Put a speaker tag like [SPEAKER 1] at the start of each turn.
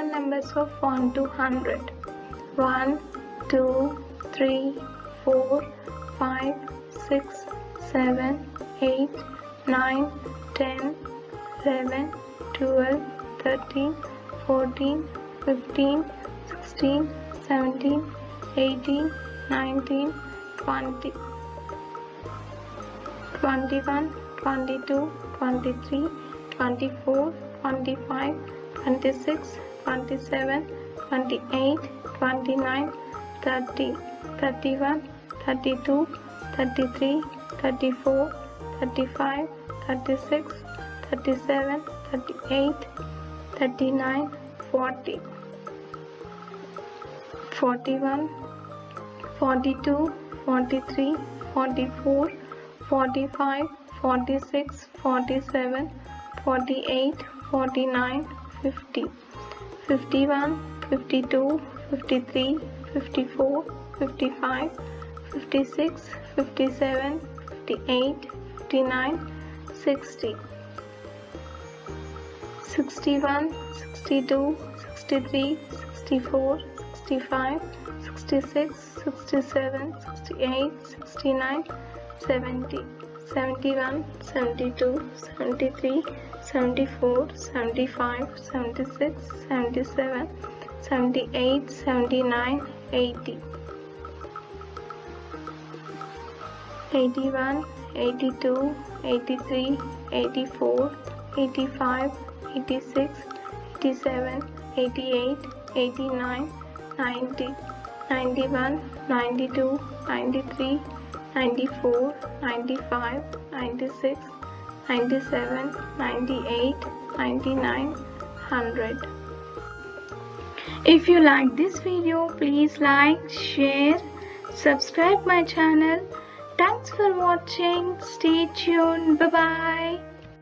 [SPEAKER 1] even numbers of 1 to 100. 1, 2, 3, 4, 5, 6, 7, 8, 9, 10, 11, 12, 13, 14, 15, 16, 17, 18, 19, 20, 21, 22, 23, 24, 25, 26, 27, 28, 29, 30, 31, 32, 33, 34, 35, 36, 37, 38, 39, 40, 41, 42, 43, 44, 45, 46, 47, 48, 49, 50, 51, 52, 53, 54, 55, 56, 57, 58, 59, 60, 61, 62, 63, 64, 65, 66, 67, 68, 69, 70, 71, 72, 73, 74, 75, 76, 77, 78, 79, 80, 81, 82, 83, 84, 85, 86, 87, 88, 89, 90, 91, 92, 93, 94, 95, 96, 97, 98, 99, 100. If you like this video, please like, share, subscribe my channel. Thanks for watching. Stay tuned. Bye bye.